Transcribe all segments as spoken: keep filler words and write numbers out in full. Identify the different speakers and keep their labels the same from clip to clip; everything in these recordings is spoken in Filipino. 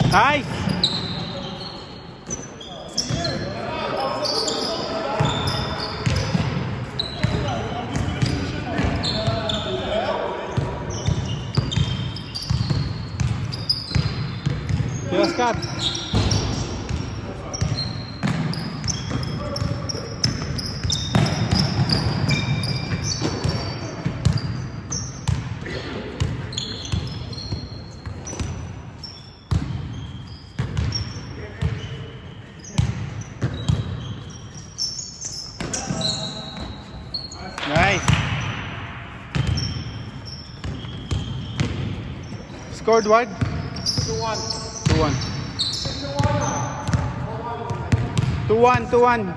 Speaker 1: Nice. Yes, Scott. Nice. Scored what?
Speaker 2: two one.
Speaker 1: two one. two one, two one.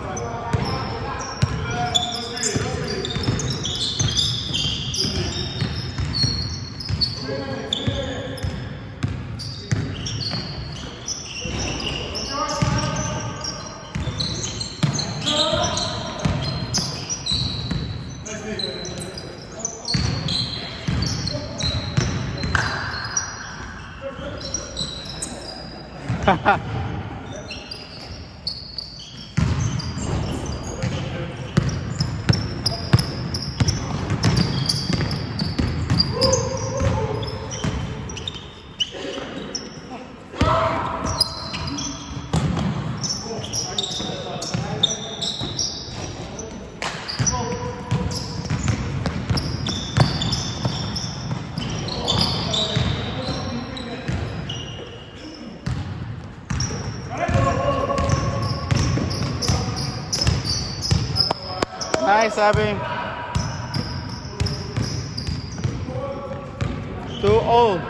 Speaker 1: Nice, Abby. two all.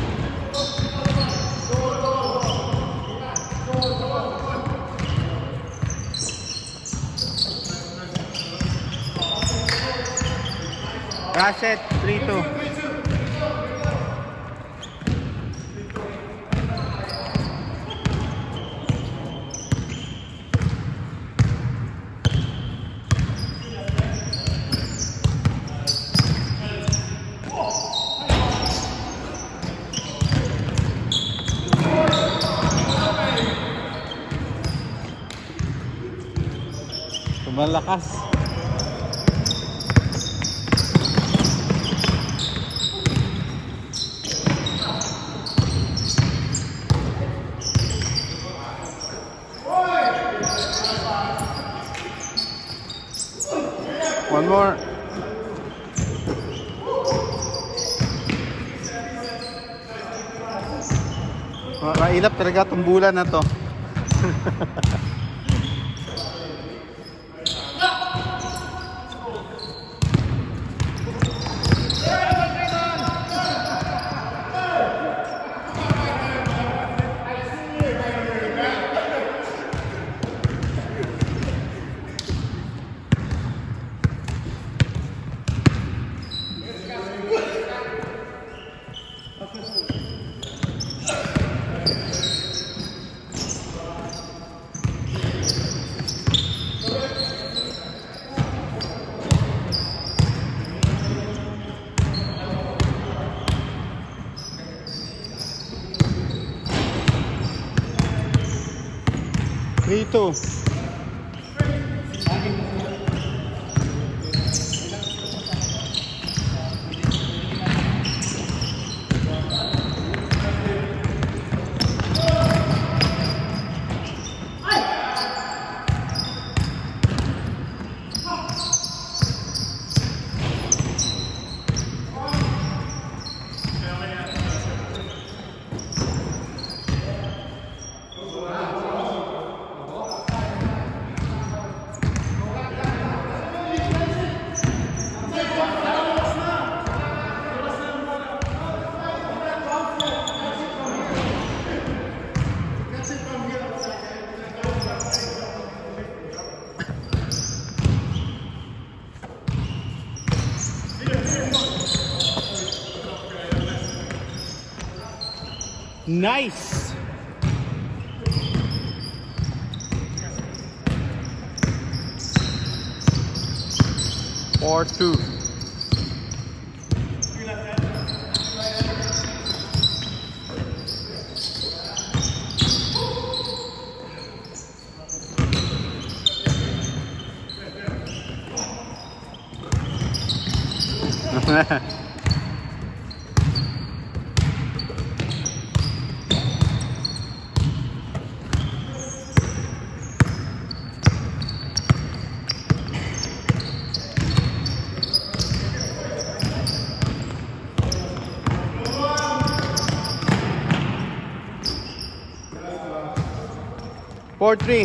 Speaker 1: Last set, three two. Malakas. One more. Mailap talaga itong bulan na to. three two. Nice. four two. four three.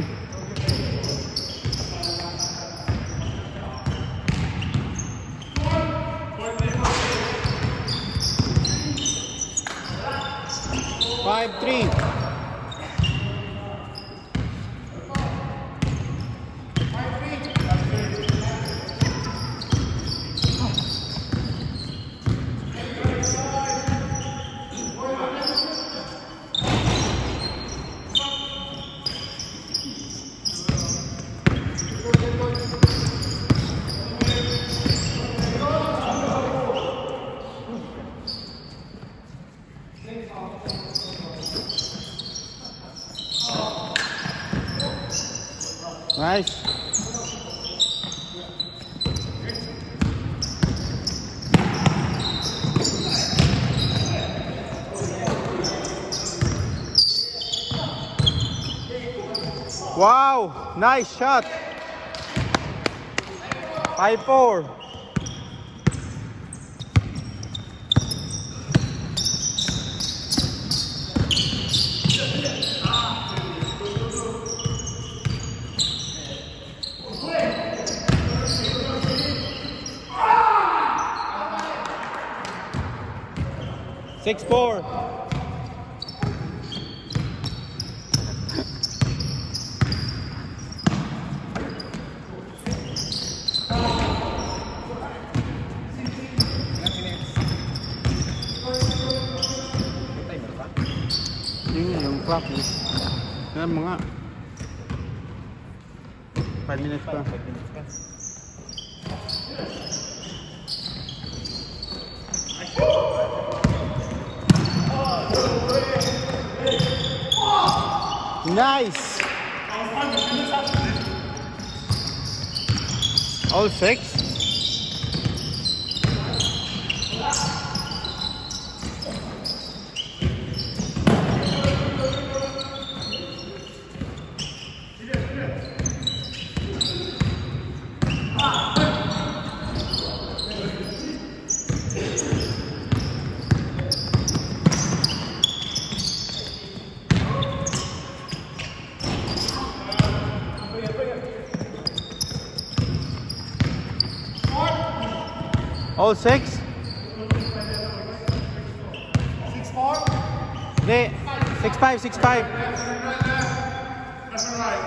Speaker 1: five three. Nice. Wow, nice shot. five four. six four. Yung yung clock eh. Yan mga five minutes pa. Nice. All six. All six?
Speaker 2: six four?
Speaker 1: Hindi. six five, six five.
Speaker 2: Left and right.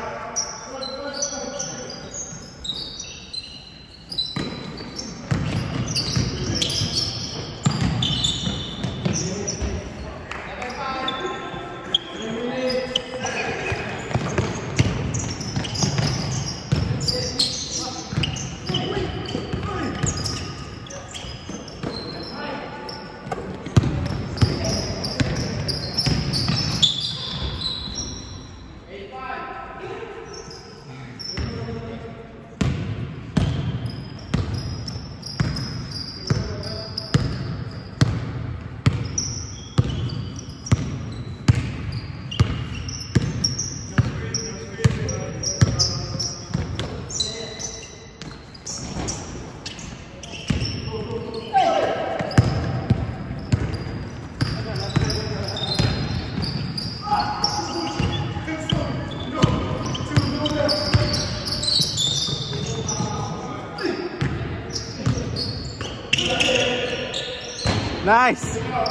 Speaker 1: Nice.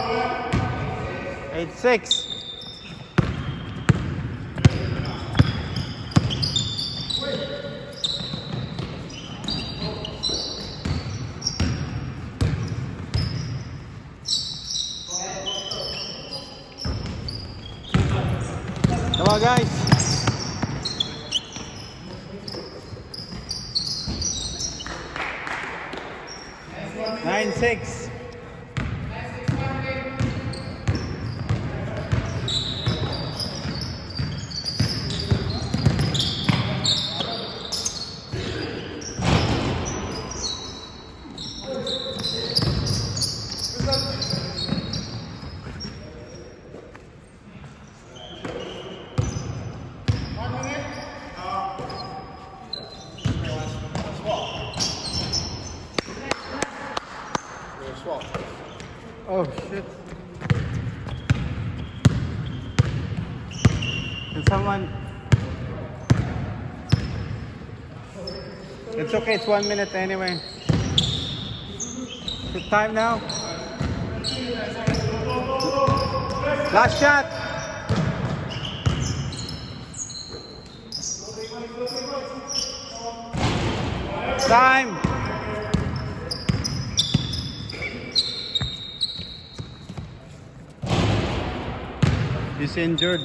Speaker 1: eight six. Come on, guys. nine six. one. It's okay, it's one minute anyway. Good time now. Last shot. Time. He's injured.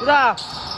Speaker 3: Isa.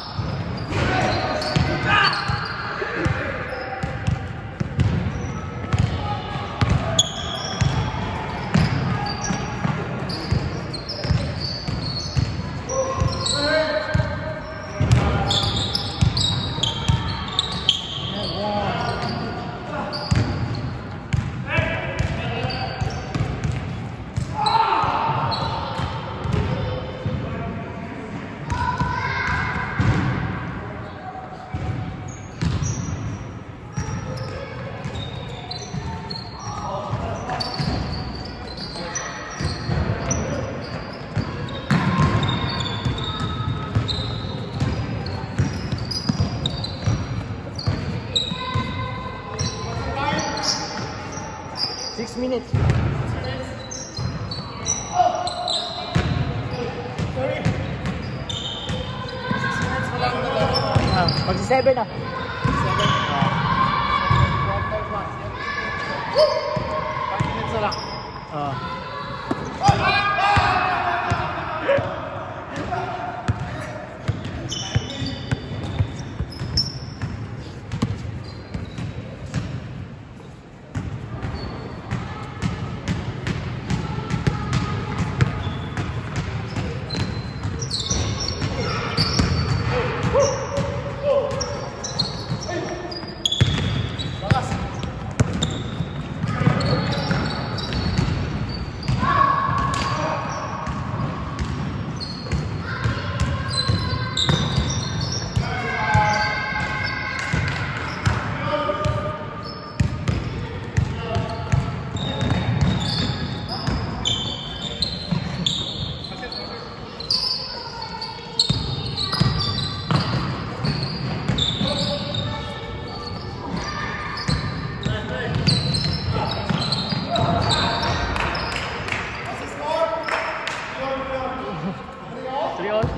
Speaker 3: Six minutes. Ah, magsi-seven na.
Speaker 1: five minutes na lang.
Speaker 3: Ah. Three all.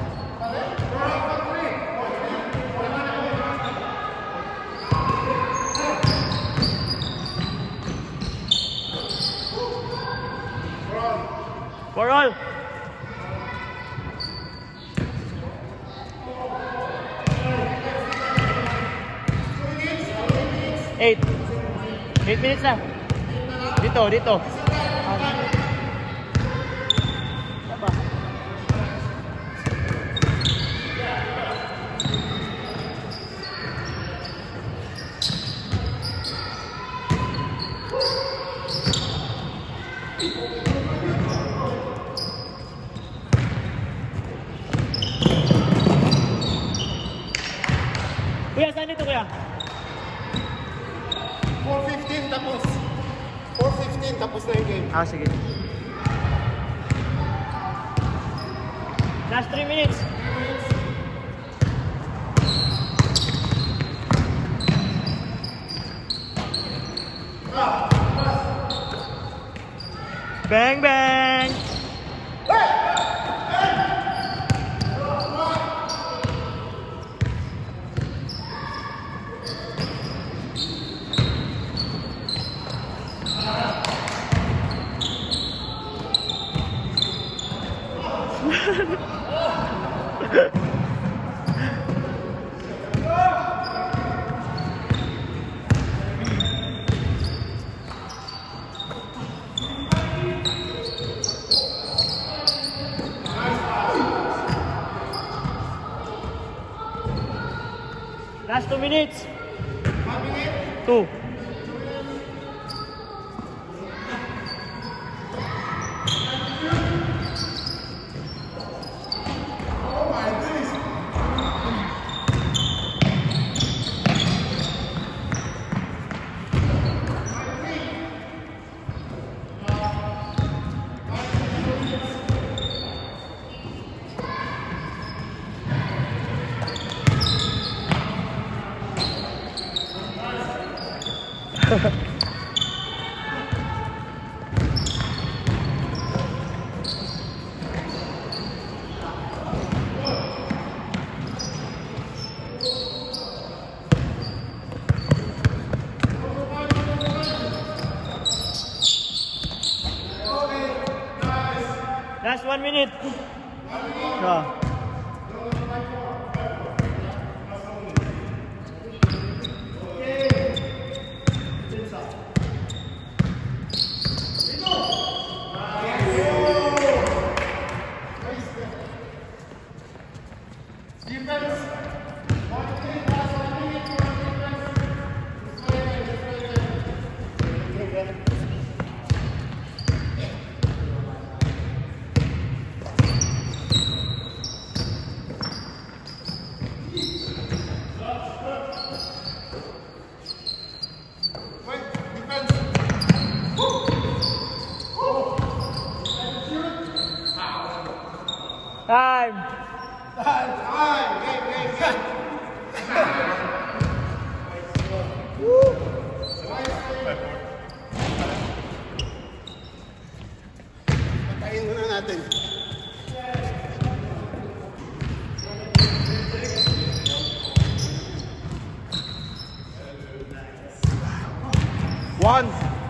Speaker 3: Four all. Eight. Eight minutes na. Dito, dito. Kuya, saan dito kuya?
Speaker 2: four fifteen tapos. four fifteen tapos na yung game.
Speaker 3: Ah, sige. Last three minutes. Bang, bang! Last two minutes.
Speaker 2: One minute.
Speaker 3: Two.
Speaker 2: Oh my goodness.
Speaker 3: Last one minute.
Speaker 2: One minute.
Speaker 3: Yeah. Time.
Speaker 2: Time, time, game, game, game. Patayin muna natin.
Speaker 1: One.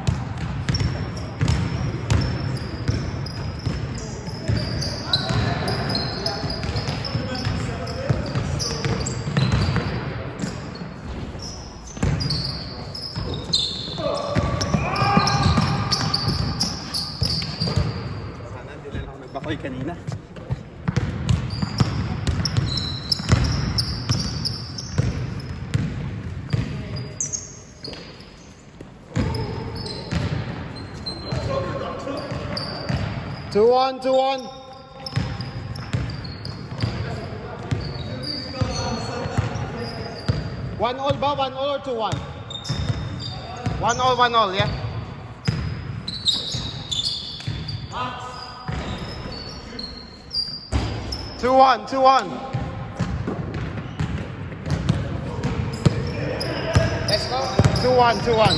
Speaker 1: Sana hindi lang ako nagbakoy kanina.
Speaker 2: Two one, two one. One all ba? One all or two one? One all, one all, yeah? Two one, two one. Let's go. Two one, two one.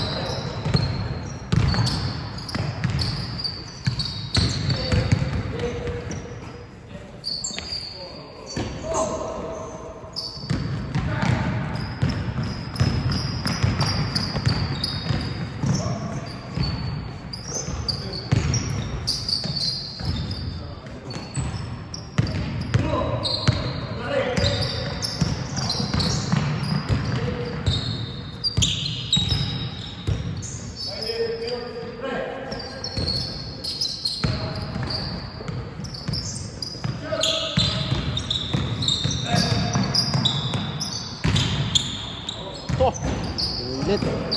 Speaker 2: Ulit.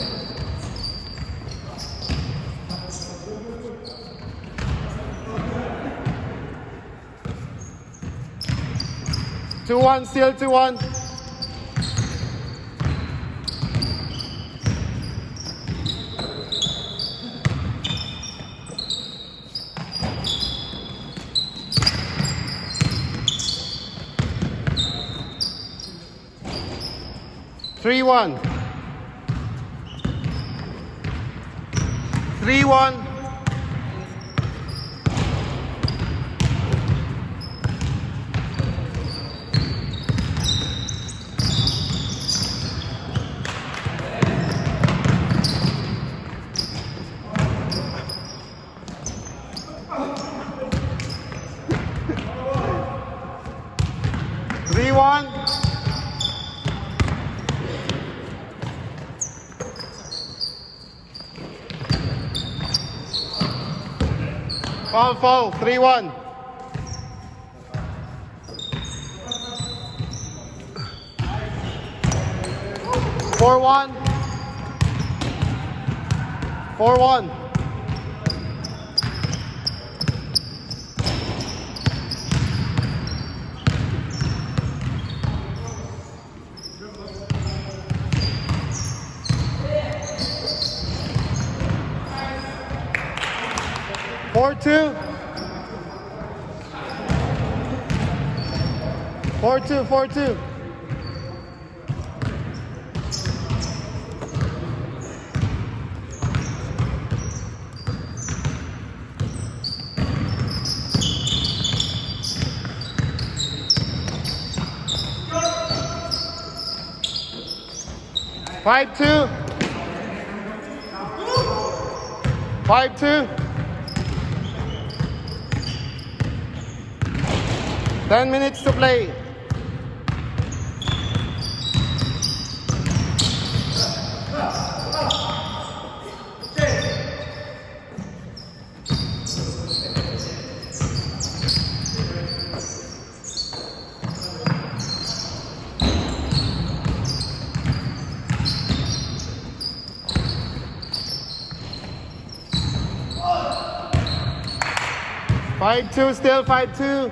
Speaker 2: Two one, still two one. Three one. Three one. Three one. Foul, foul, three one. Four one. Four one. Four two. Four two, four two. Five two. Five two. Ten minutes to play. Five two, still five two.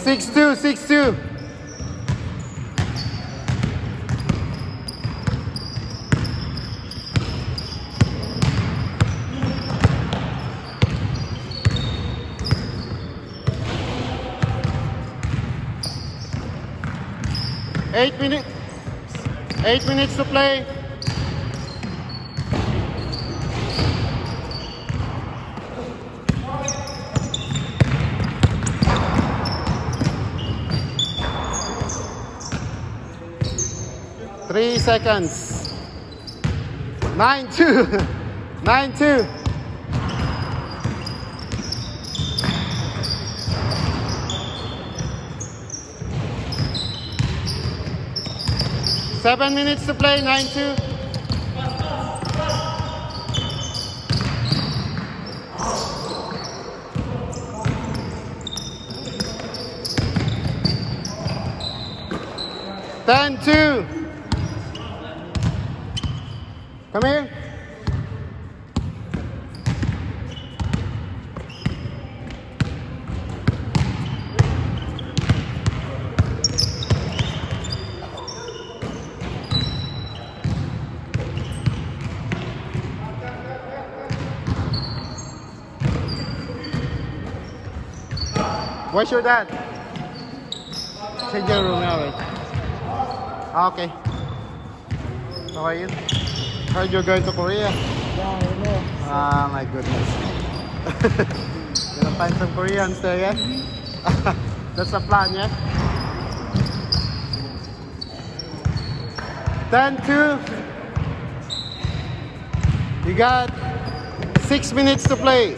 Speaker 2: six two, six two. Eight minutes. Eight minutes to play. Three seconds. Nine two. Nine two. Seven minutes to play. Nine two. Ten two. Come here. Where's your dad? Change your room now, right? Ah, okay. How are you? Heard you're going to Korea.
Speaker 3: Yeah, I know.
Speaker 2: Ah, my goodness. Gonna find some Koreans there, yeah? That's the plan, yeah? ten two. You got six minutes to play.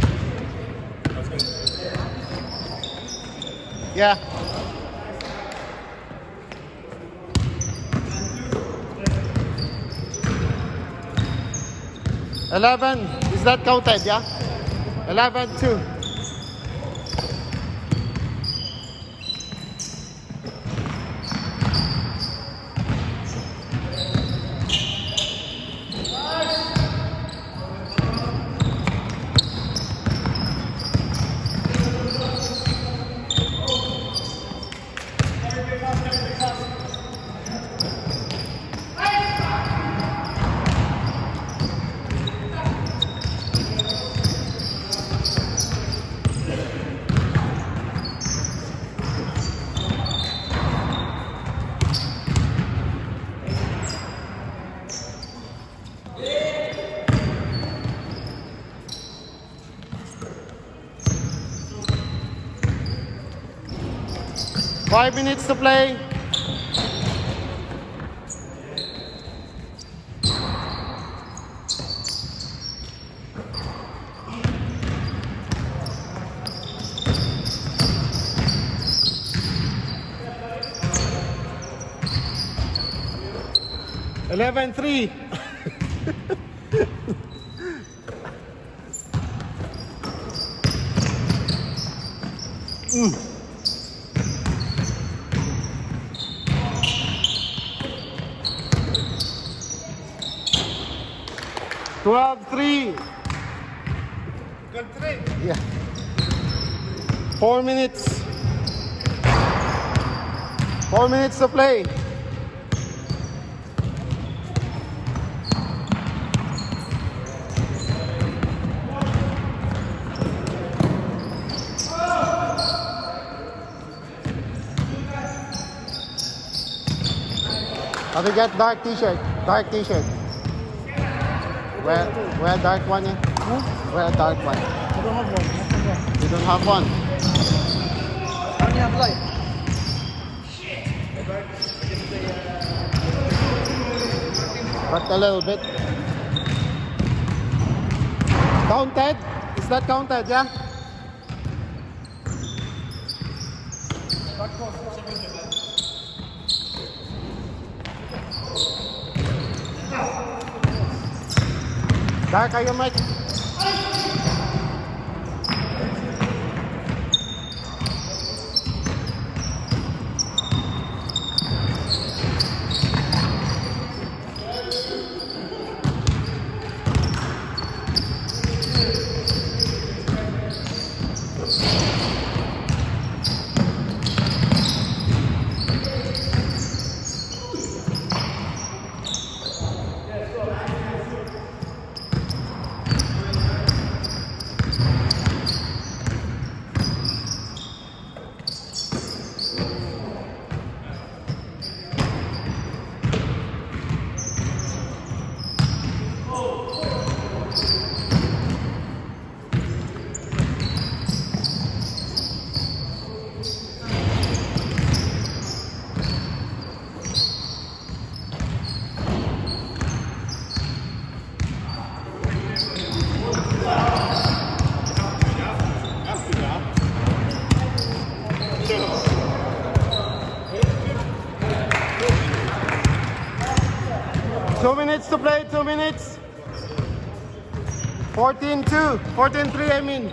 Speaker 2: Yeah. Eleven, is that counted, yeah? Eleven two. Five minutes to play. Eleven three. mm. twelve three.
Speaker 3: Good three.
Speaker 2: Yeah. Four minutes. Four minutes to play. Have you got dark t-shirt? Dark t-shirt. Wear, wear a dark one, eh?
Speaker 3: Huh?
Speaker 2: Wear a dark one.
Speaker 3: I don't have one.
Speaker 2: You don't have one?
Speaker 3: I only have light.
Speaker 2: But a little bit. Counted? Is that counted, yeah? Dark, are you, Mike? two minutes. fourteen two. fourteen three, I mean.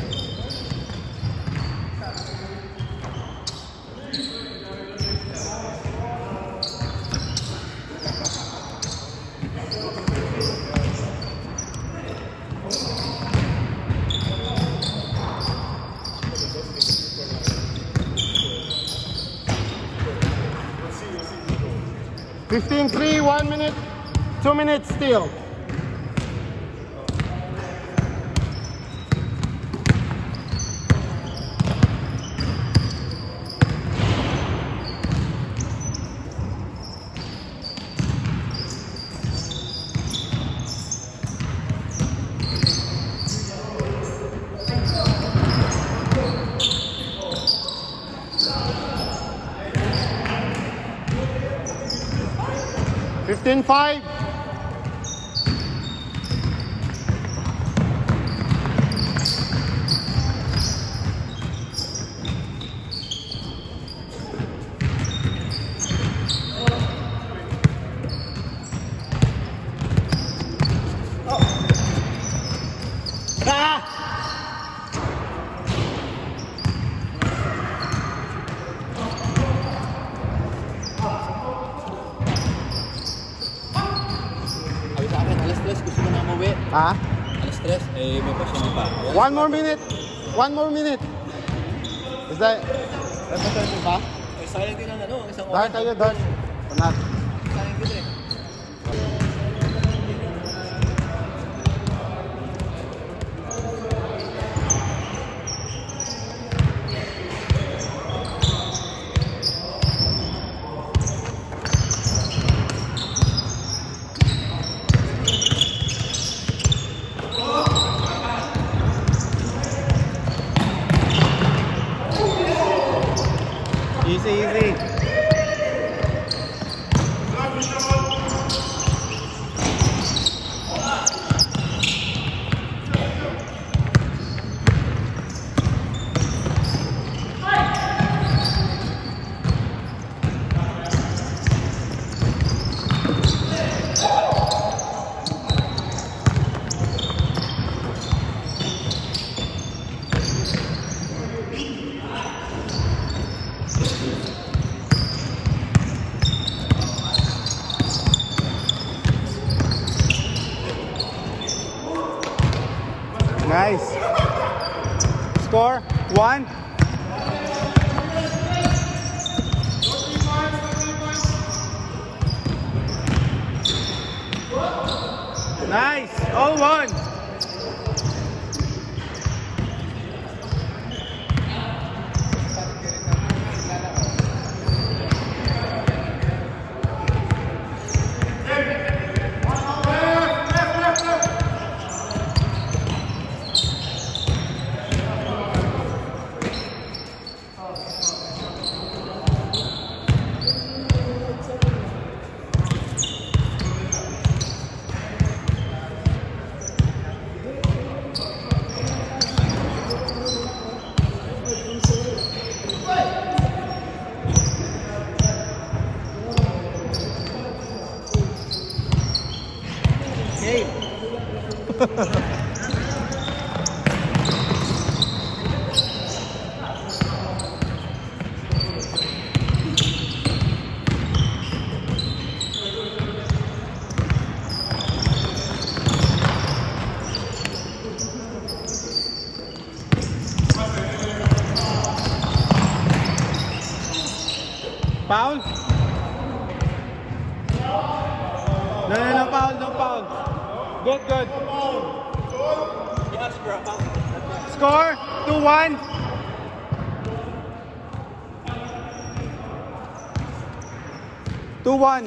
Speaker 2: fifteen three, one minute, two minutes still. fifteen five. Ha?
Speaker 1: Alas tres, eh, may pasyon pa.
Speaker 2: One more minute. One more minute. Is that... Representative ba?
Speaker 1: Eh, sayang din ang ano, ang isang
Speaker 2: Dahil tayo, dahil. Panat.
Speaker 1: Sayang din eh.
Speaker 2: Easy, easy. Nice. Score one. Nice. Oh one. Foul? No, no, no foul, no foul. Good, good.
Speaker 1: Yes, bro.
Speaker 2: Score two one. two one.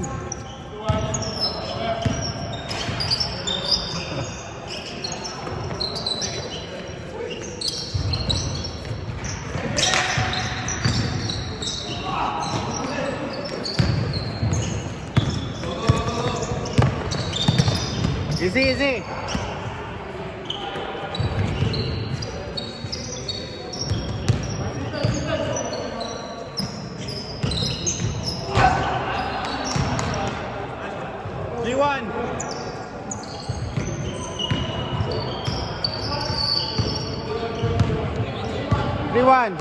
Speaker 2: Easy, easy. G one. three one.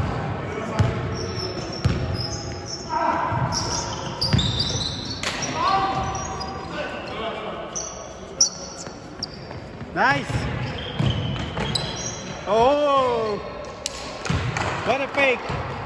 Speaker 2: Nice. Oh, what a fake.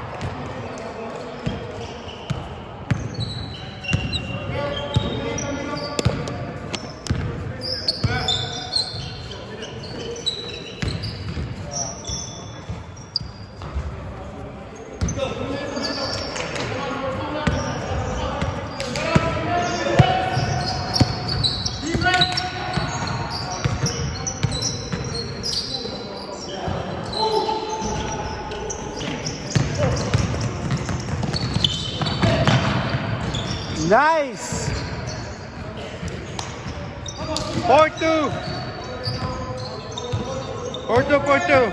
Speaker 2: Nice. four two. four two, four two.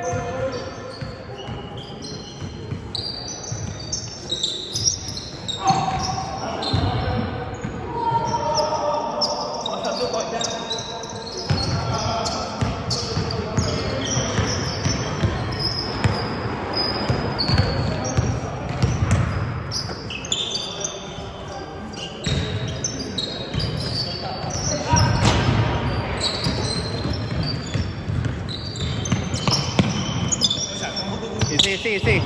Speaker 2: Easy, easy, easy.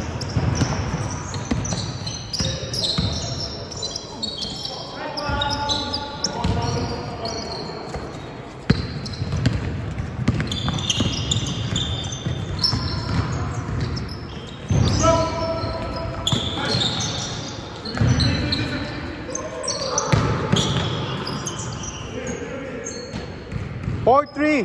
Speaker 2: four three.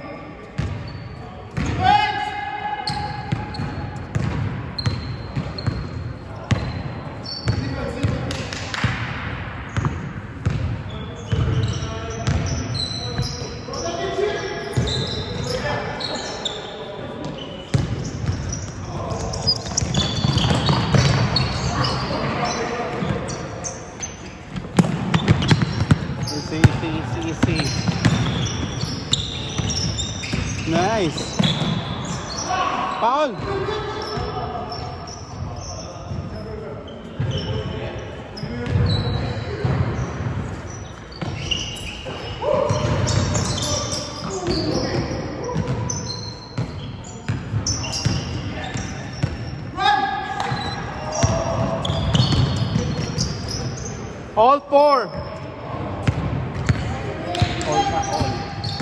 Speaker 2: Easy, easy, easy, easy. Nice. Foul. All four. All, all.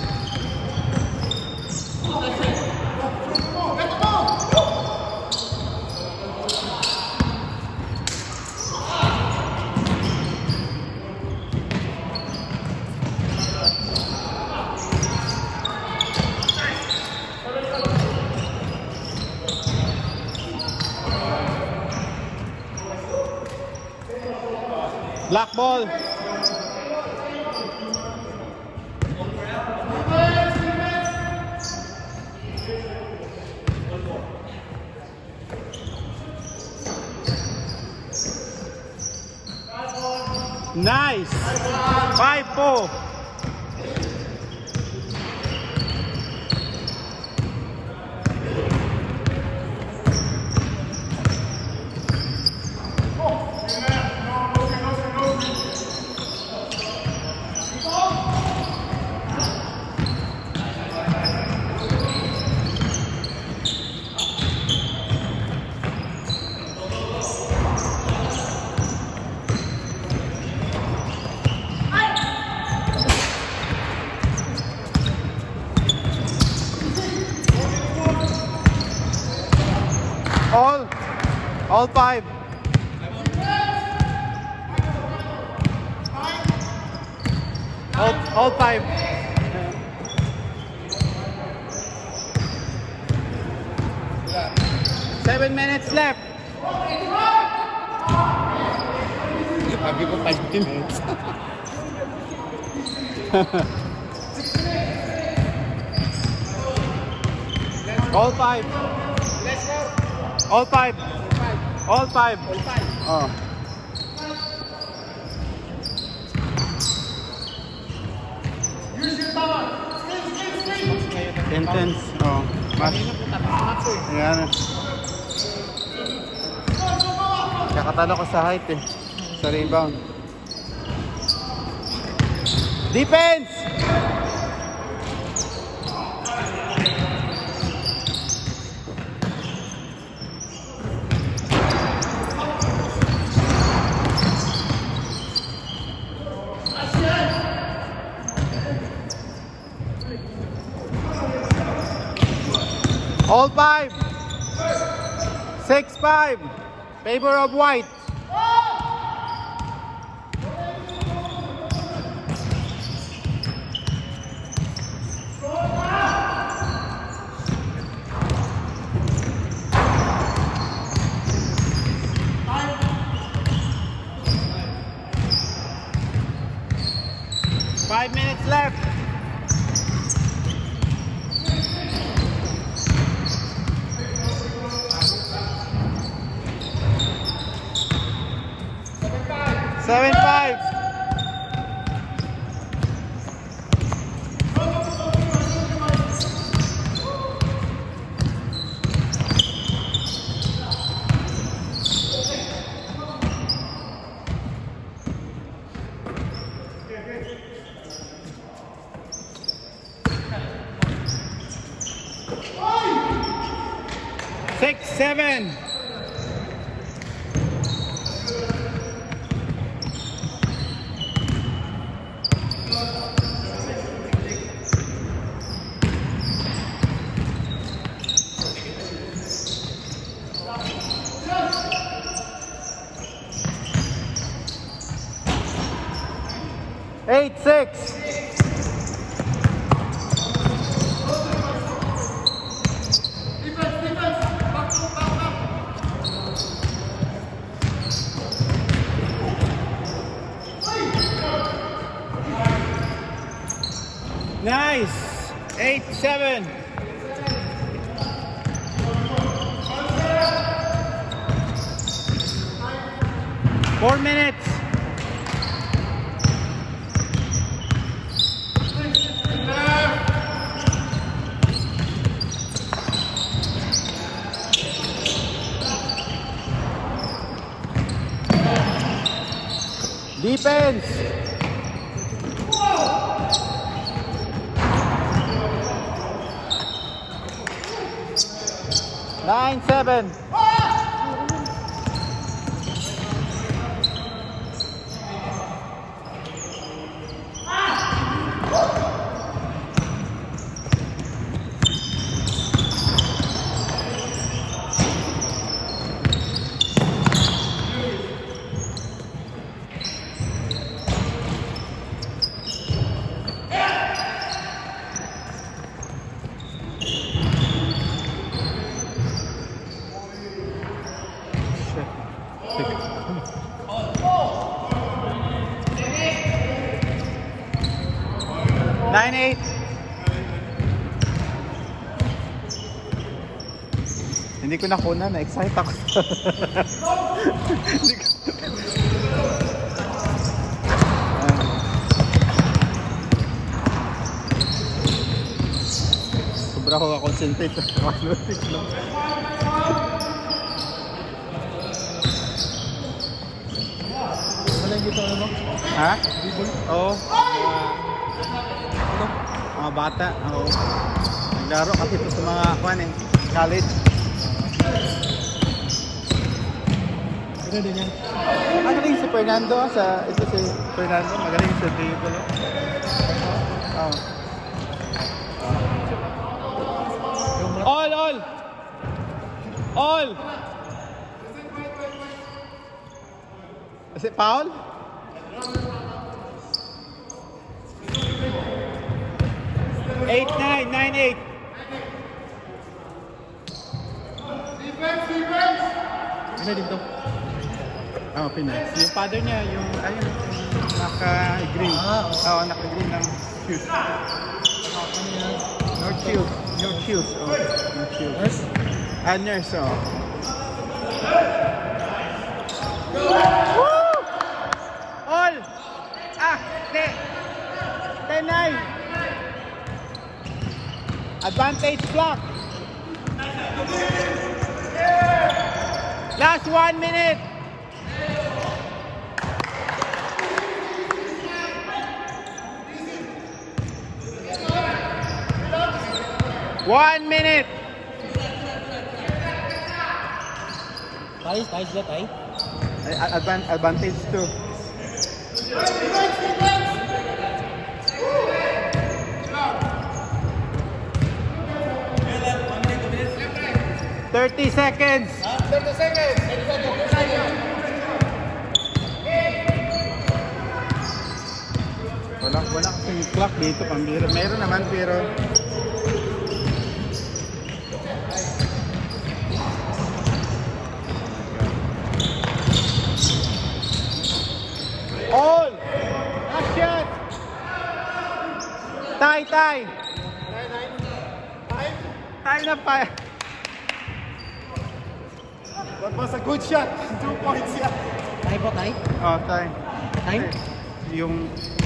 Speaker 2: Black ball. Nice. five four. All, all five. All, all five. Seven minutes left. Sabi ko five minutes. All five. All five. All five. All five. Oh. Intense. Oh. Mas. Ayan. Kakatalo ko sa height eh. Sa rebound. Defense! All five. Six five. Favor of white. Five minutes left. Seven five. Six seven. Eight six. Nice. Eight seven. Four minutes. Defense. Nine seven. Nine eight. Hindi ko nakuna, na-excite ako. Hindi ko... Sobra ko ka-concentrate sa kalutik, no?
Speaker 1: Wala yung dito ano?
Speaker 2: Ha?
Speaker 1: Bibol?
Speaker 2: Oo. Ito, mga bata. Oo. Naglaro kasi ito sa mga kwan eh, college.
Speaker 1: Ano din yan?
Speaker 2: Magaling si Fernando sa, ito si Fernando, magaling sa dribble. Oh. All, all! All! Is it foul? Eight nine, nine eight. Defense, defense.
Speaker 1: Ano dito?
Speaker 2: Oh, Pinas. Yung father niya, yung ayun, naka-green.
Speaker 1: Ah, okay.
Speaker 2: Oo, naka-green ng shoes. North shoes. North shoes. Oh, North shoes.
Speaker 1: Nurse?
Speaker 2: Ah, nurse, oh.
Speaker 3: Woo! All! Ah, te! ten nine! Advantage block! Last one minute!
Speaker 2: One minute.
Speaker 3: Tayo, tayo sila, tayo.
Speaker 2: Advan advantage too. Thirty seconds.
Speaker 3: thirty seconds.
Speaker 2: Wala, wala kasing clock dito, pambira. Meron naman pero all! Action! Tie, tie! Tie na pa. That was a good shot. Two points, yeah.
Speaker 3: Tayo po, tayo.
Speaker 2: Oh, tie.
Speaker 3: Tayo?
Speaker 2: Yung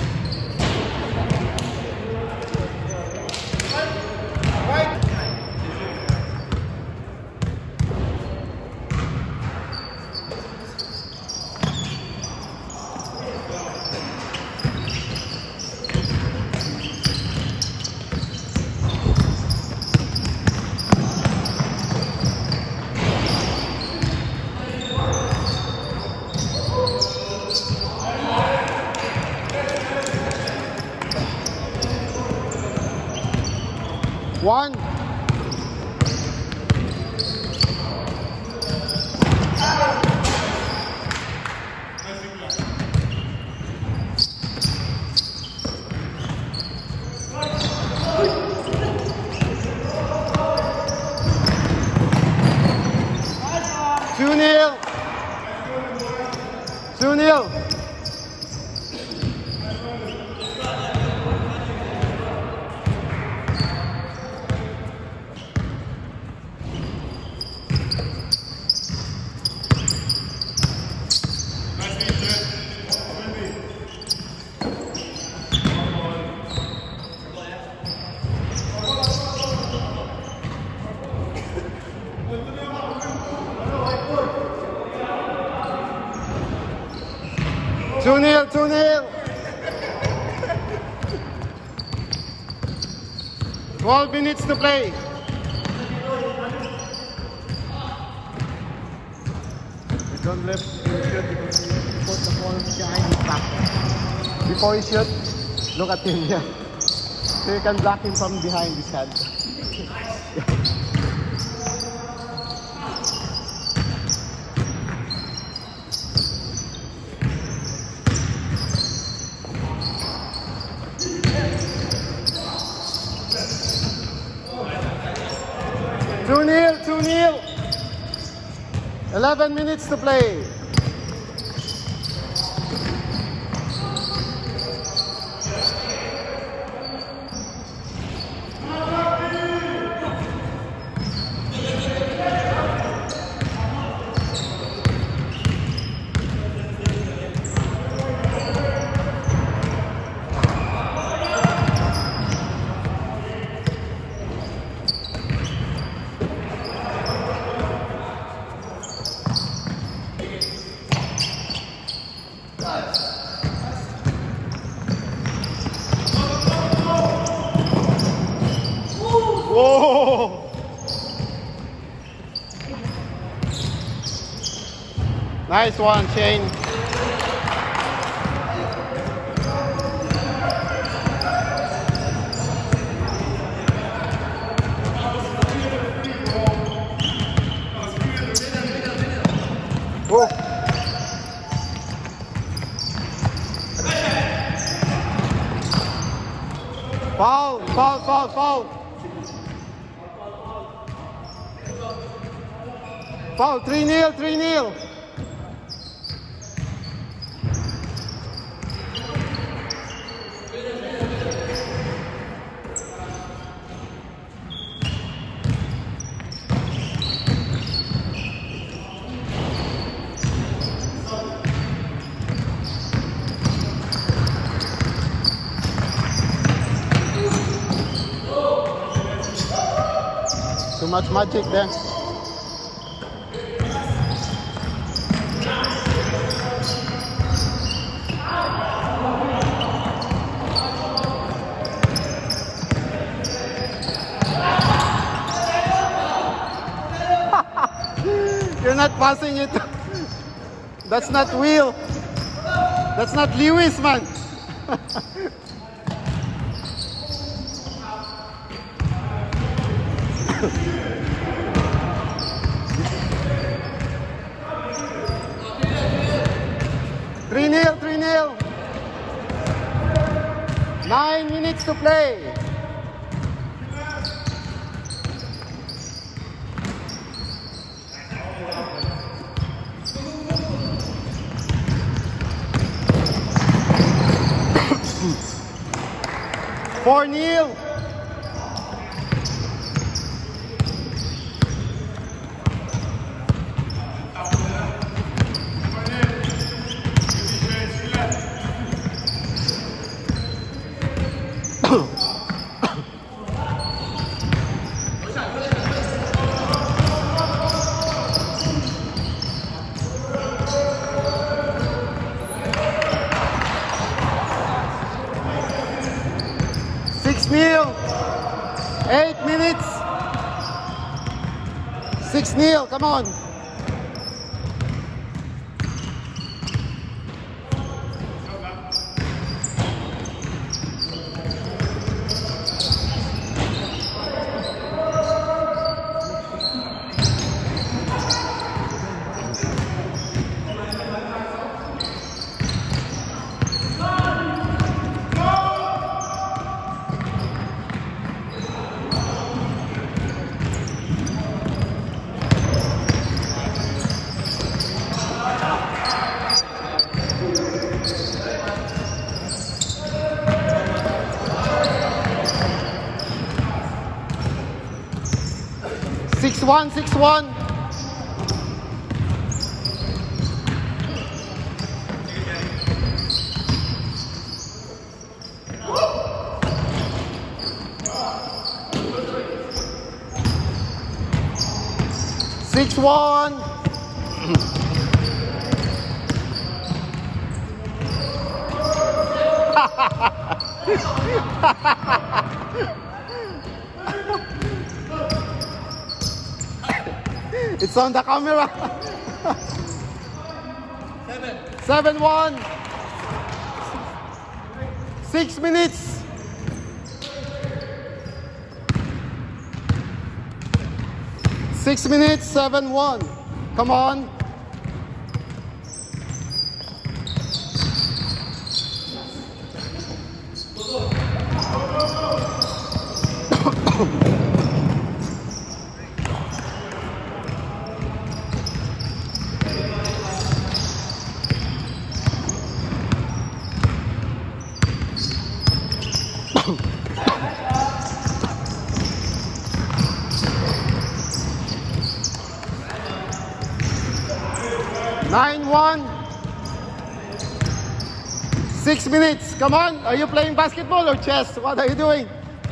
Speaker 2: one. Two nil. Two nil. Two nil, two nil. Twelve minutes to play. You don't let him shoot because you put the ball behind his back. Before he shoot, look at him here. So you can block him from behind his head. Two nil, two nil. Eleven minutes to play. Whoa! Nice one, Shane. Whoa. Foul, foul, foul, foul. Foul, three nil, three nil. Too much magic there. You're not passing it. That's not Will. That's not Lewis, man. three nil, three nil. Nine minutes to play. four nil. six nil. eight minutes. six nil, come on. six one, six one. six one. It's on the camera. Seven. Seven one. Six minutes. Six minutes, seven one. Come on. Nine one. Six minutes. Come on. Are you playing basketball or chess? What are you doing?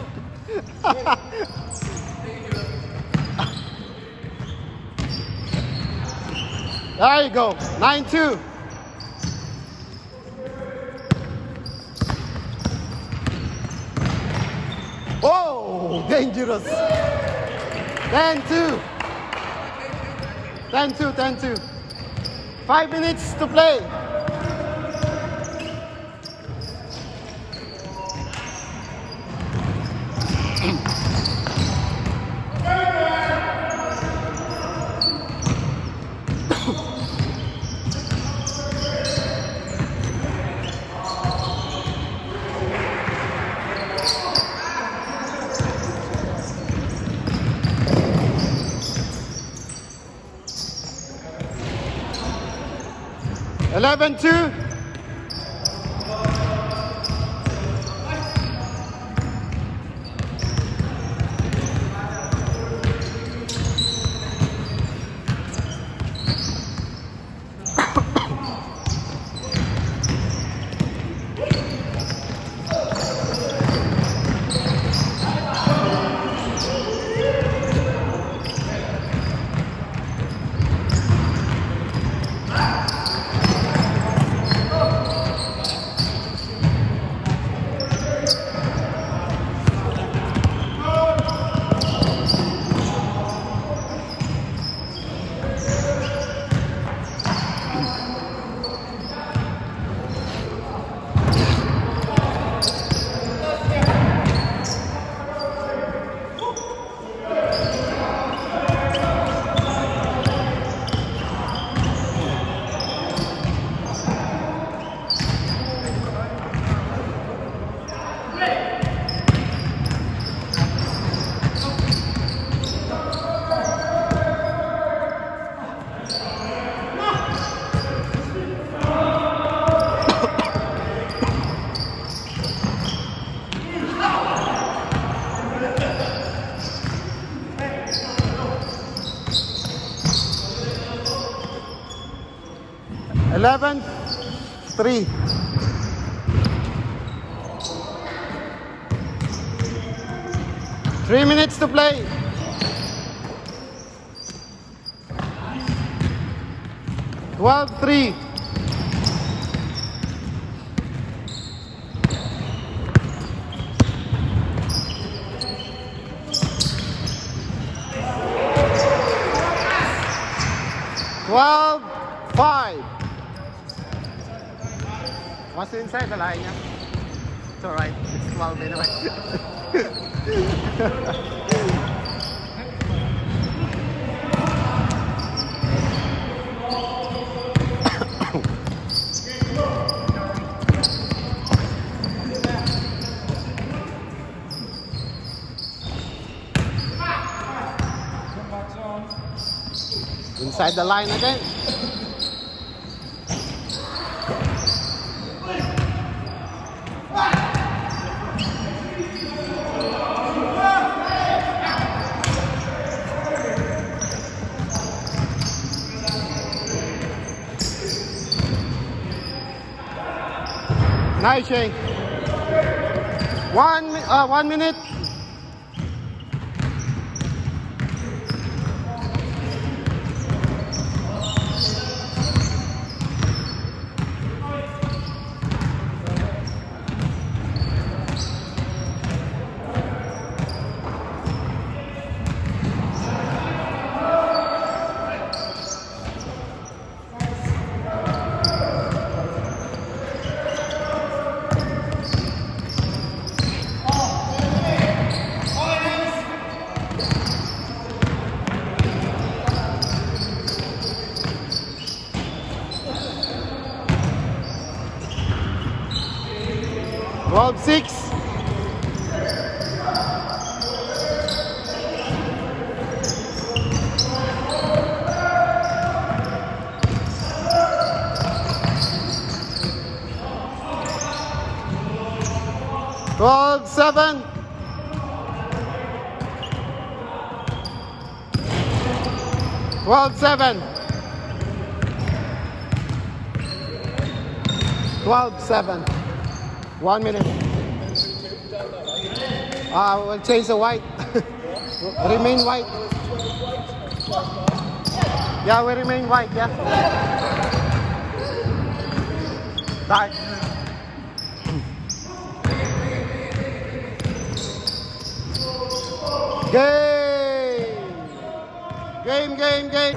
Speaker 2: There you go. Nine two. Oh, dangerous. Ten two. Ten two. Ten two. Five minutes to play. Eleven two. eleven three. Three minutes to play. twelve three. twelve five. What's inside the line? Yeah? It's alright. It's twelve anyway. Inside the line again. Nice, Shay. One, uh, one minute. twelve six. twelve seven. twelve seven. twelve seven. One minute. Uh, we'll change the white. Remain white. Yeah, we remain white, yeah. Dark. Game! Game, game, game.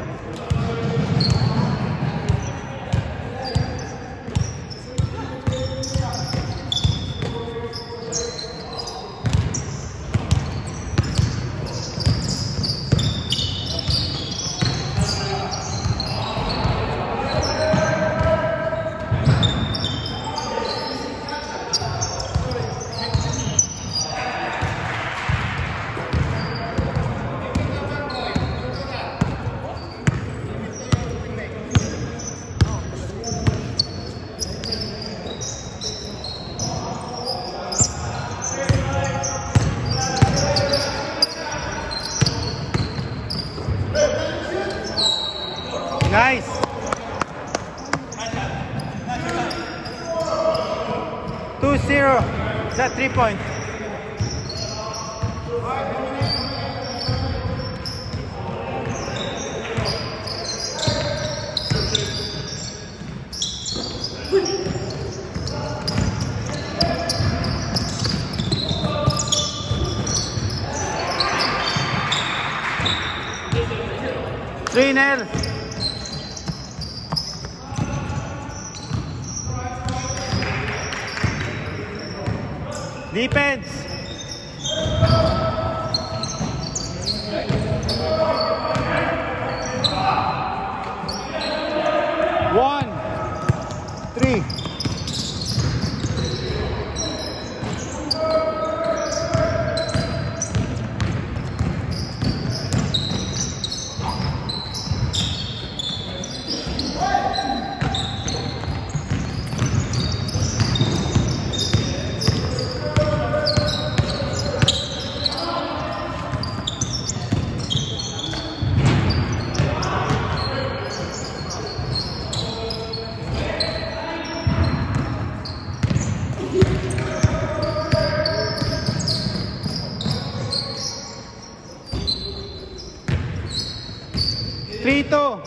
Speaker 2: Nice. two zero. Is that three points? three nil. Defense. One, three. three two.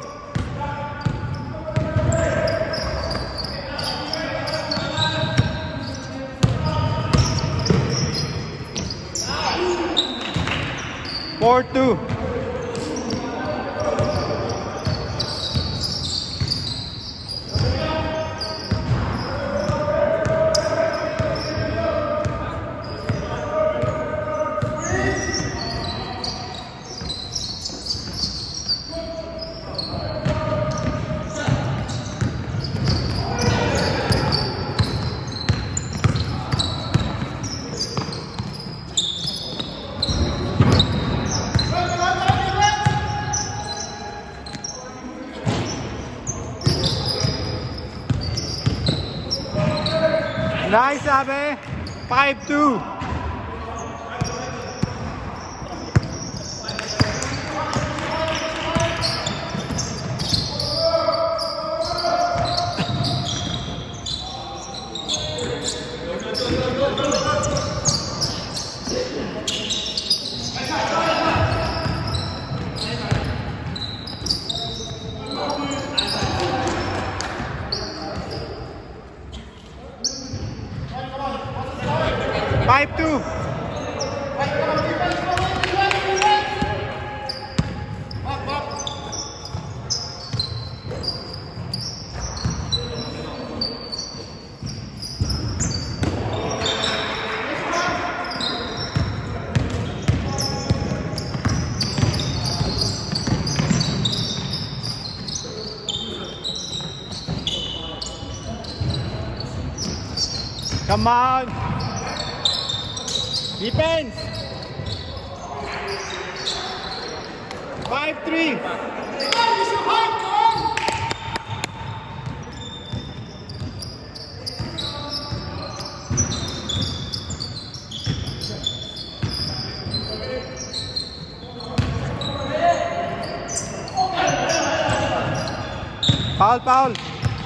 Speaker 2: four two. Nice, Abe. five two. five two. Come on. Defense. five three. Foul, foul.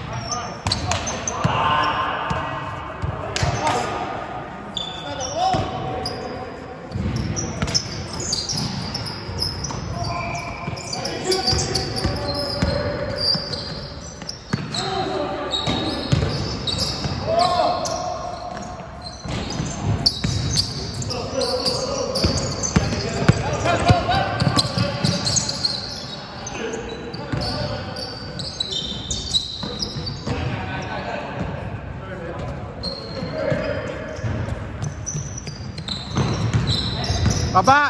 Speaker 2: Baba.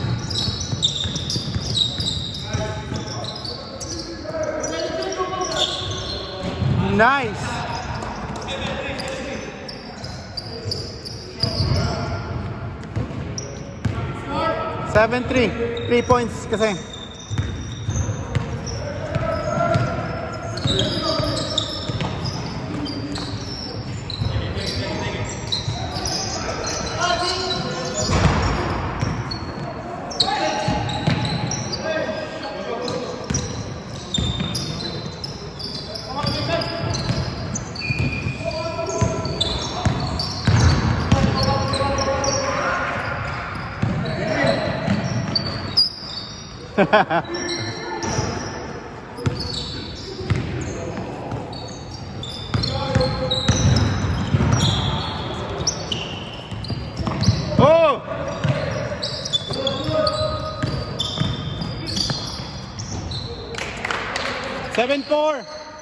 Speaker 2: Nice. seven three. three points kasi. Oh! seven four.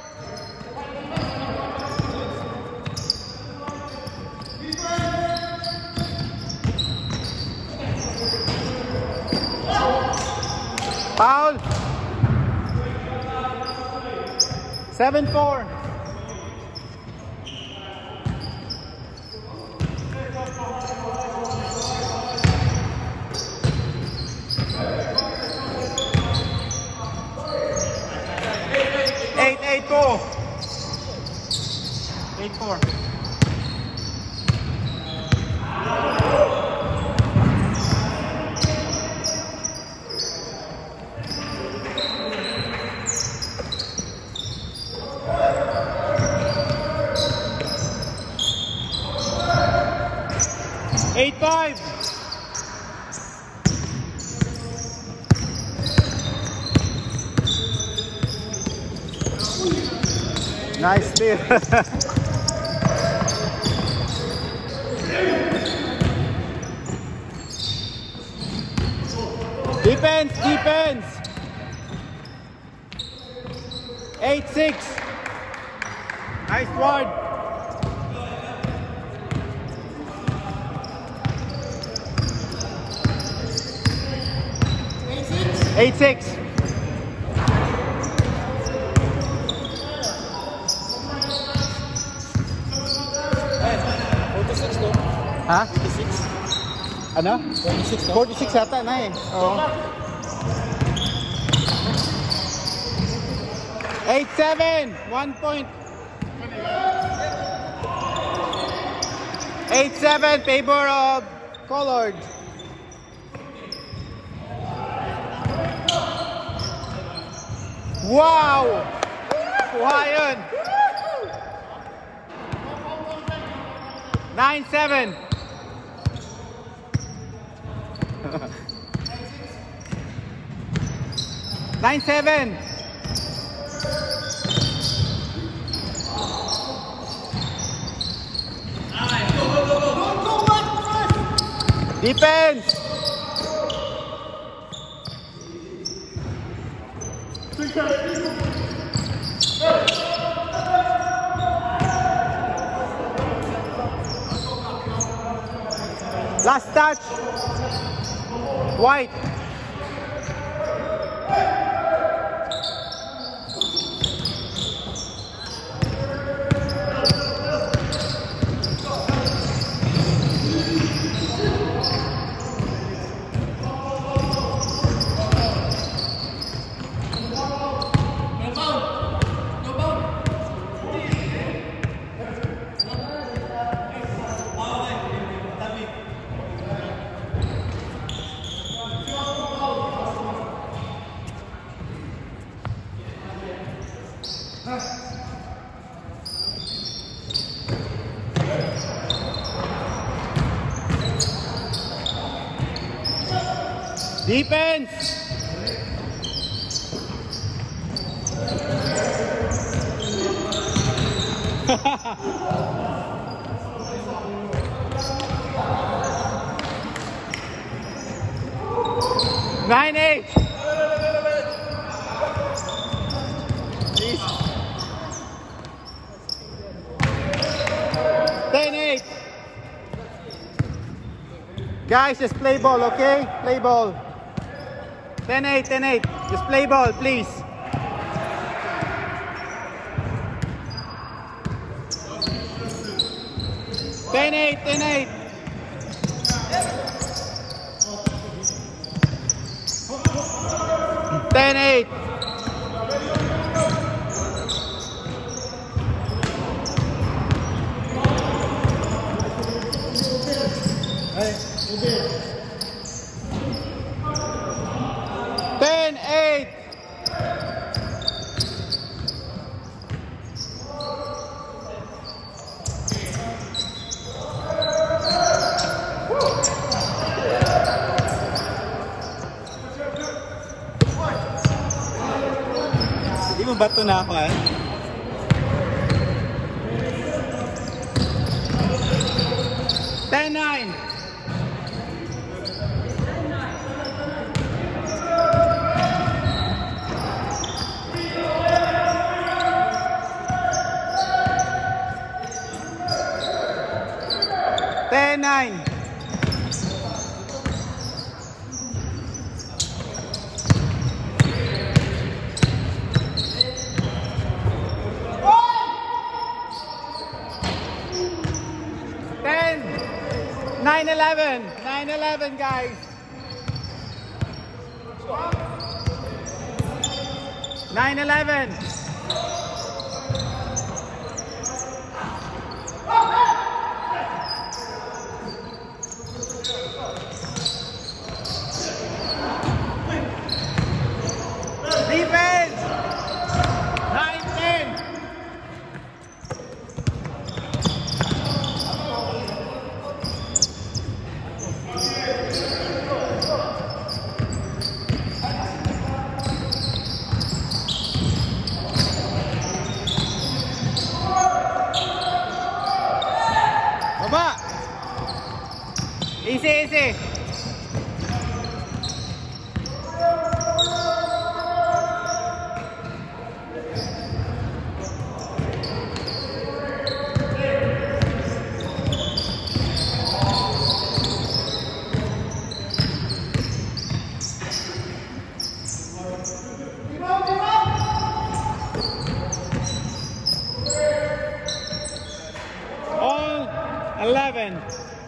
Speaker 2: Foul. seven four. eight eight four. eight four. eight five. Nice steal. Defense, defense. eight six. Nice ward. eight six.
Speaker 1: forty-six to.
Speaker 2: Ha?
Speaker 1: forty-six.
Speaker 2: Ano?
Speaker 1: forty-six to.
Speaker 2: forty-six yata na eh. Oo. eight seven. One point. eight seven. Favor of Colored. Wow! Kuha yun. nine seven. nine seven. Defense. Last touch. White. Defense. Nine eight. Ten eight. Guys, just play ball, okay? Play ball. ten eight, ten eight. Just play ball, please. ten eight, ten eight. ten eight. ten eight. Hindi mo bato na ako eh. ten nine. ten nine. ten. nine eleven. nine eleven, guys. nine eleven. Defense. nine ten.
Speaker 3: Easy, easy. All eleven.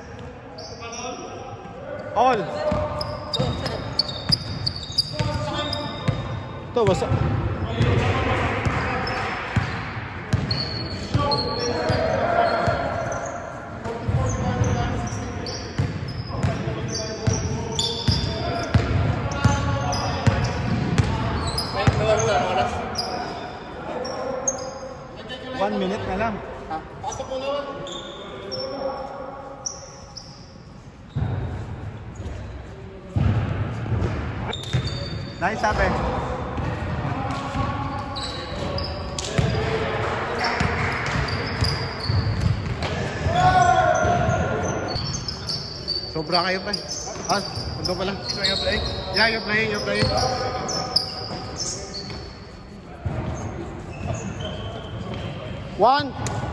Speaker 3: All. Ito, basta. One minute na lang. Nice, sabi.
Speaker 2: Sobra kayo pa. Ah, ito pala. So you're playing? Yeah, you're playing, you're playing. One.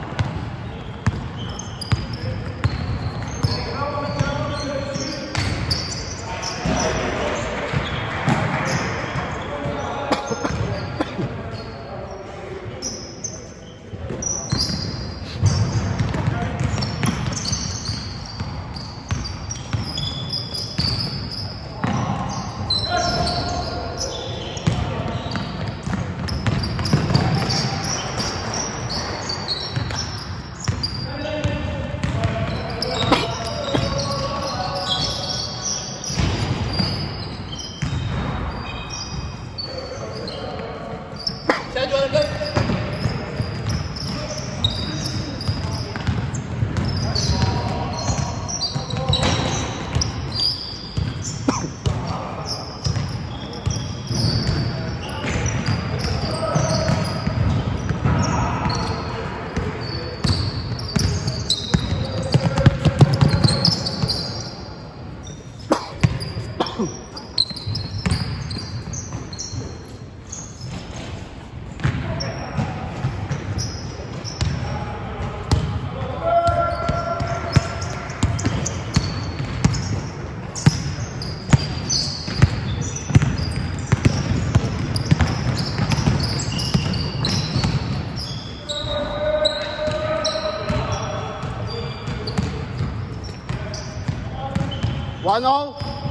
Speaker 2: One all.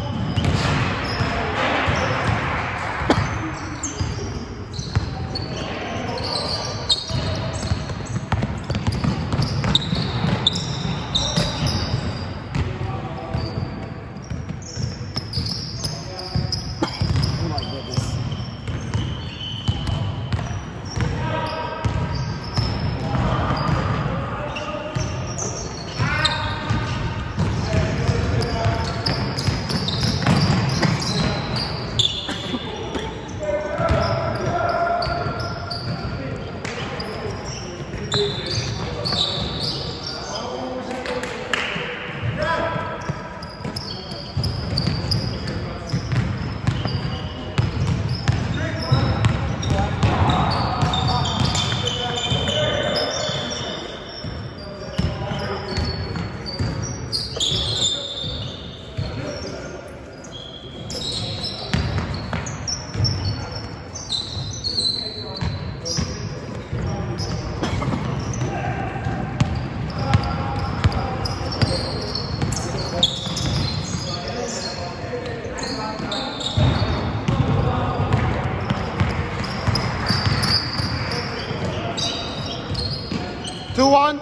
Speaker 2: Two one.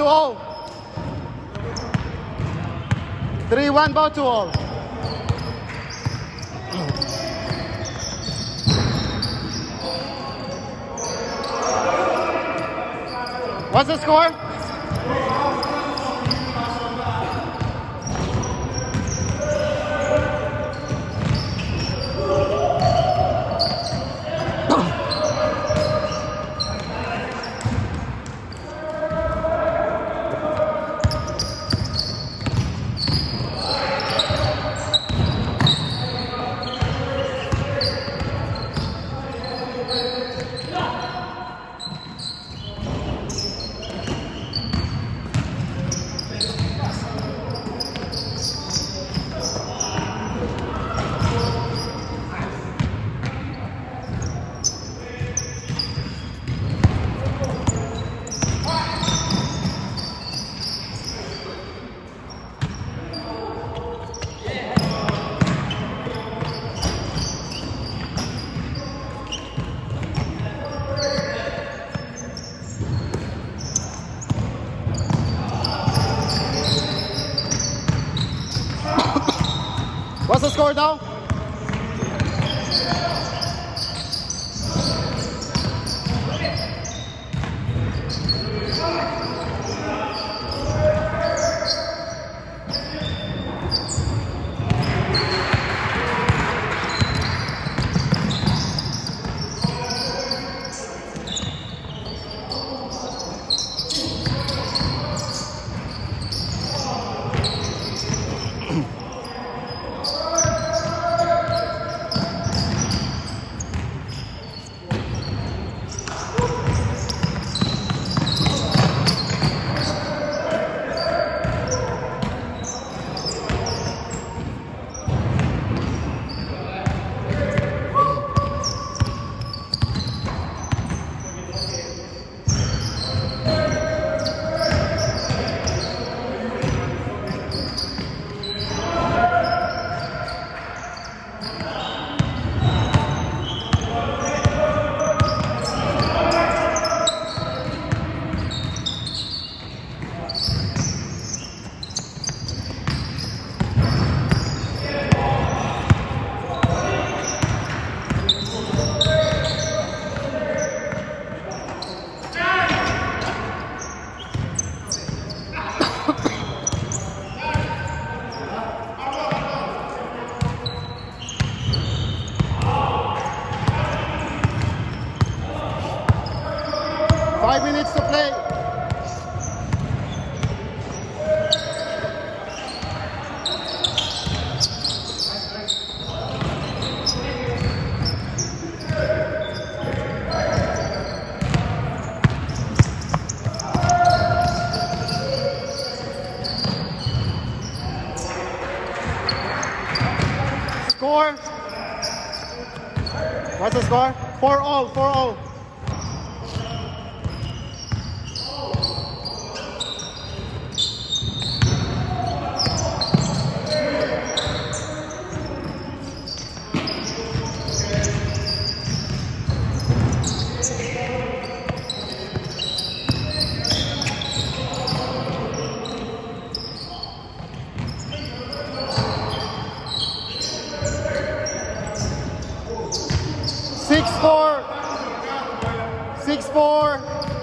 Speaker 2: all. three one, bow to all. What's the score? What's the score now? Five minutes to play. Score. What's the score? Four all, four all. Six four. Six four.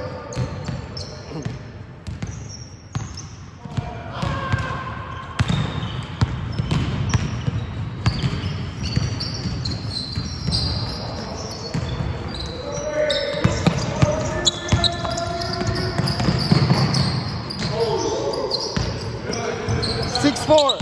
Speaker 2: Six four.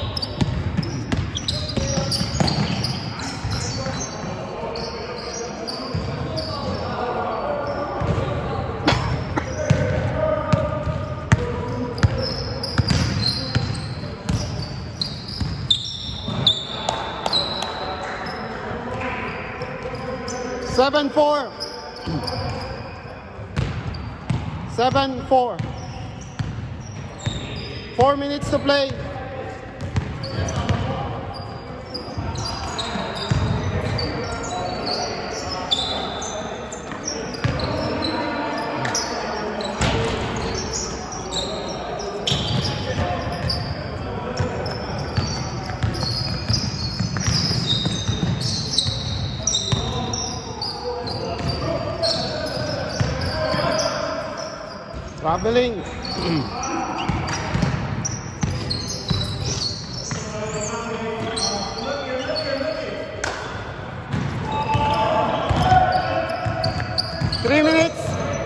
Speaker 2: Seven four. Seven four. Four minutes to play. Traveling. Three minutes.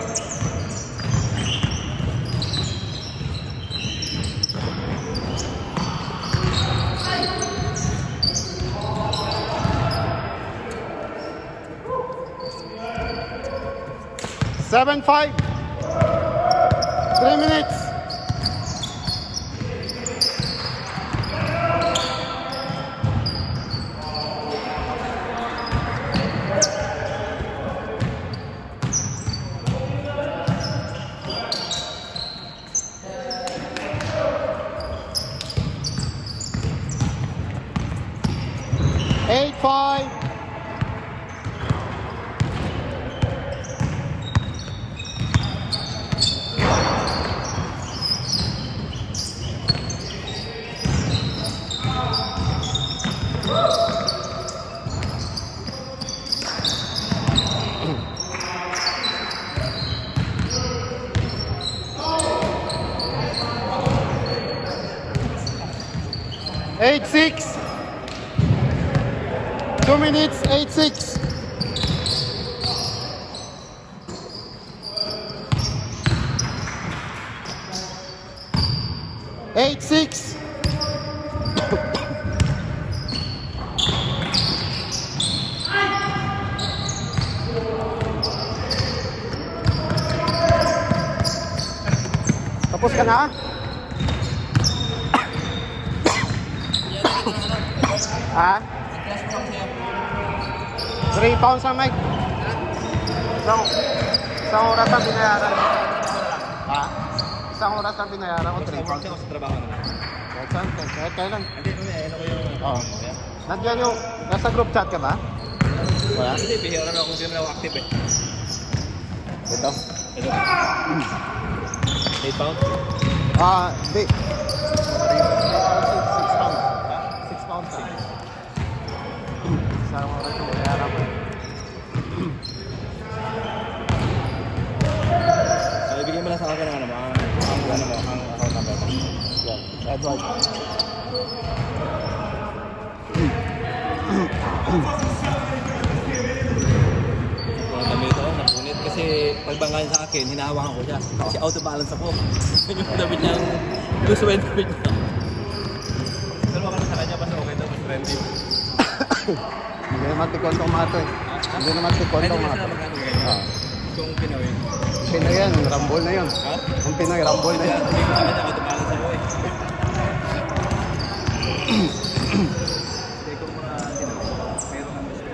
Speaker 2: Seven five. Three minutes. Eight five. Eight six. Two minutes. Eight six. Eight six. Tapos ka na? Ha? Three pounds ang mic. Isang, isang oras ang binayaran. Ha? Isang oras ang binayaran ko, three pounds.
Speaker 3: Sa trabaho na lang.
Speaker 2: Saan? Kahit kailan?
Speaker 3: Hindi, ano ko yung...
Speaker 2: Oo. Nandiyan yung, nasa group chat ka ba? Wala?
Speaker 3: Hindi, bihira na ako, hindi naman ako active eh.
Speaker 2: Ito?
Speaker 3: Ito. eight pounds?
Speaker 2: Ah, di. six pounds. six pounds. Isang oras ang binayaran ko.
Speaker 3: So, ibigay mo lang sa akin ng ano mo, ang, ang, ano mo, ang account number mo.
Speaker 2: Yeah, Edward.
Speaker 3: Kung ang damit ako, napunit. Kasi pagbanggaan sa akin, hinahawakan ko siya. Kasi auto balance ako. Yung damit niya, gusto mo yung damit niya. Pero ka na sa kanya, basta okay daw, mas friendly.
Speaker 2: Hindi naman tikon itong mga ito eh. Hindi naman tikon itong mga ito.
Speaker 3: Kung Pinoy.
Speaker 2: Pinoy yan, rambol na yun.
Speaker 3: Ha?
Speaker 2: Ang Pinoy, rambol na yun.
Speaker 3: Hindi ko sa kanya, auto balance ako eh. Hindi ko mga sinabi. Meron kang mas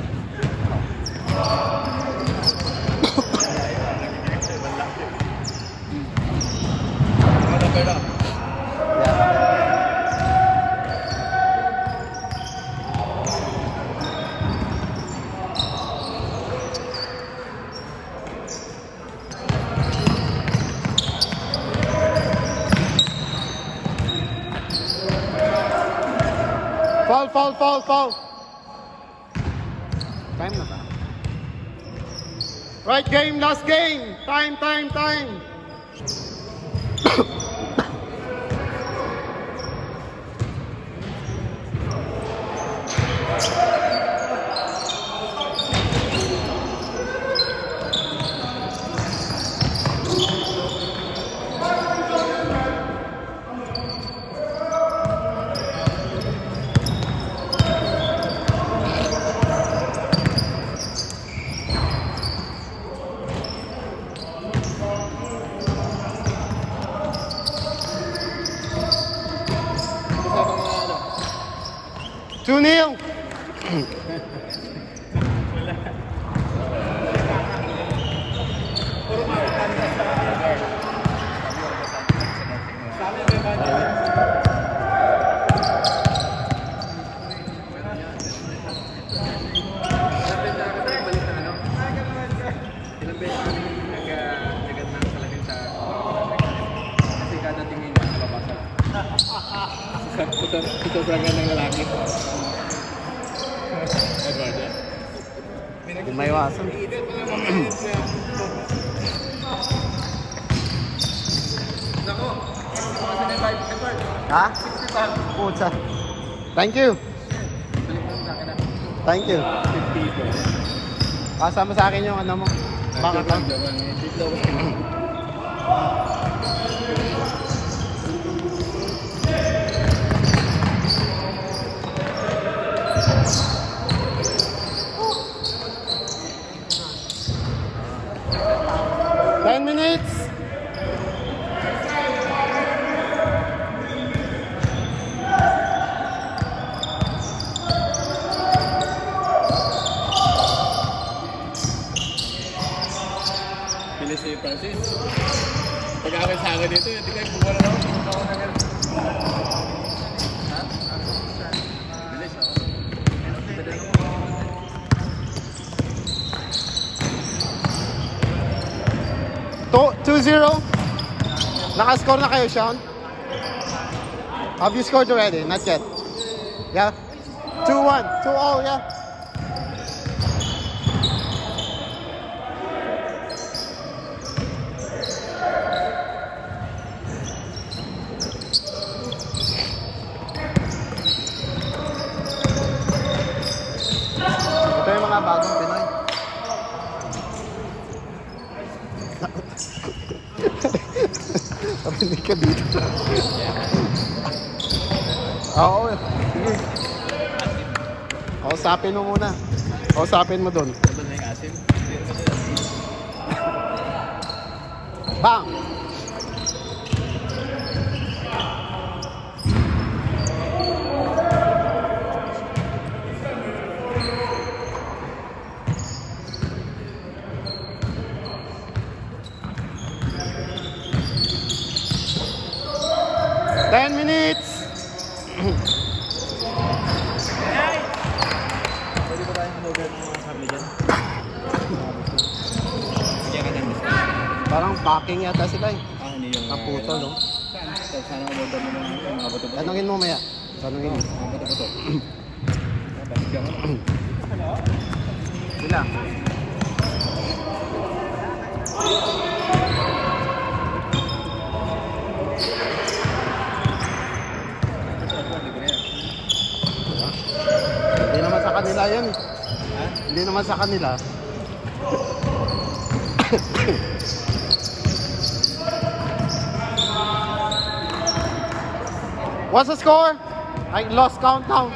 Speaker 2: Foul, foul, foul, foul. Time na ba? Right game, last game. Time, time, time. two nil.
Speaker 3: Sobrang gandang lalaki.
Speaker 2: Hindi maiwasan. Ha? Puta. Thank you. Thank you. Pasama sa akin yung ano mo. Bakit lang? Ten minutes.
Speaker 3: Bilis si Francis. Pag-aakit sa akin dito, hindi kayo buwan na ako. Hindi ako nagal. Ha? Bilis ako.
Speaker 2: two zero. Naka-score na kayo, Sean? Have you scored already? Not yet. Yeah? two one. two oh, yeah. Ito yung mga bagong Pinoy. Pabilig ka dito. Oo, sige. Kausapin mo muna. Kausapin mo doon.
Speaker 3: Doon na yung asim.
Speaker 2: Bang! Ten minutes.
Speaker 3: Pwede ba tayong mag-order ng mga family dyan? Bigyan ka ng lista.
Speaker 2: Parang packing yata sila eh.
Speaker 3: Ah, hindi yung...
Speaker 2: Kaputo, no?
Speaker 3: Saan? Sana umorder mo ng mga bato-bato.
Speaker 2: Tanungin mo maya. Tanungin mo.
Speaker 3: Mga bato-bato. Bigyan ka na.
Speaker 2: Sila. Hindi naman sa kanila yan.
Speaker 3: Ha?
Speaker 2: Hindi naman sa kanila. What's the score? I lost count now.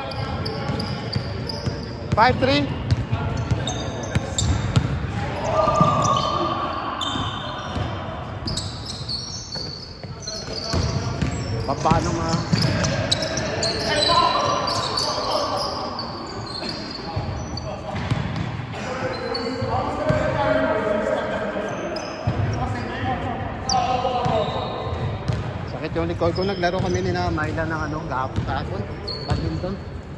Speaker 2: five three. Paano mga... Sakit yung likod ko. Naglaro kami ni na Mayla ng ano, gahapon kahapon. Badminton.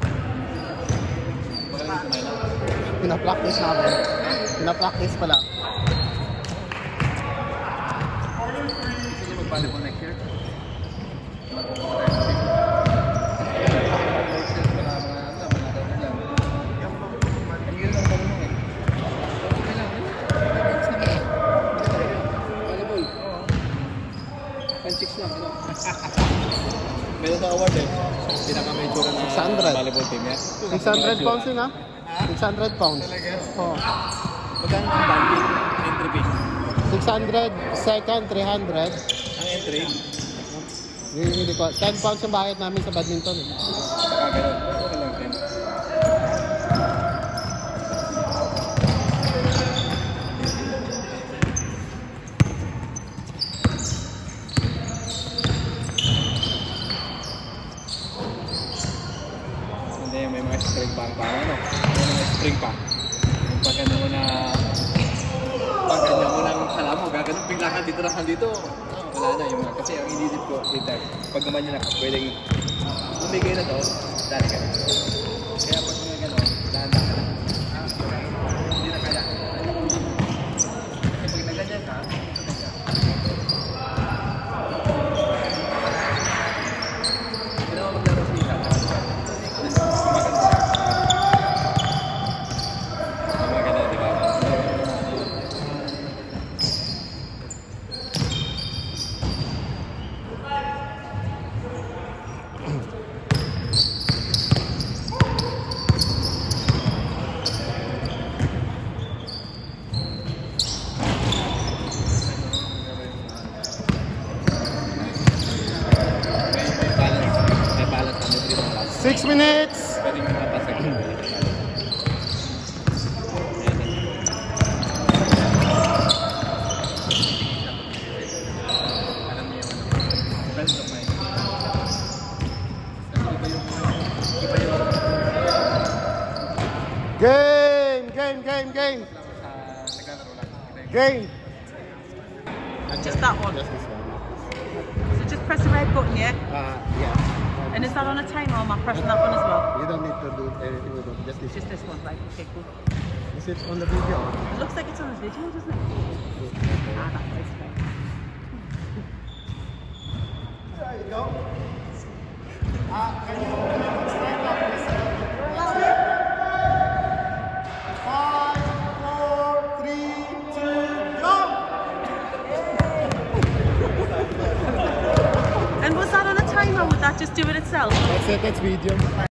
Speaker 2: Pina-practice namin. Pina-practice pala.
Speaker 3: Sino magpali po next year? Meron sa award eh. Pinaka-major na
Speaker 2: six hundred.
Speaker 3: volleyball team yan.
Speaker 2: six hundred pounds yun ha? six hundred pounds. Oo.
Speaker 3: Magkano ang banding entry fee?
Speaker 2: six hundred, second, three hundred.
Speaker 3: Ang entry?
Speaker 2: Hindi ko. ten pounds yung bayad namin sa badminton. Eh.
Speaker 3: Saka gano'n. Okay lang ten. Hindi, may mga string pa ang ano. May mga string pa. Pag ano mo na... Pag ano mo ng alam mo, gagano'n bigla ka dito na ka dito. Wala na yung mga, kasi ang inisip ko, later, pag naman yun ako, pwedeng umigay na to, dali ka na. Kaya pag mga gano'n, dahan-dahan ka na. Hindi na kaya. Kasi pag naganyan ka, hindi naman maglaro sa isa. Maganda. Maganda, di ba?
Speaker 2: Six minutes.
Speaker 3: Pwede mo mapasag.
Speaker 2: Game, game, game, game. Game.
Speaker 4: Just that one.
Speaker 2: Just this one.
Speaker 4: So just press the red button, yeah?
Speaker 2: Uh, yeah.
Speaker 4: And is that on a timer or am I pressing that one as well?
Speaker 2: You don't need to do anything with it. Just this.
Speaker 4: Just this one, right? Okay, cool.
Speaker 2: Is it on the video?
Speaker 4: It looks like it's on the video, doesn't it? Ah, that's it.
Speaker 2: There you go. Uh, can you stand up, please? Five, four, three, two, go!
Speaker 4: And was that on a timer or would that just do it itself?
Speaker 2: That's it, that's video.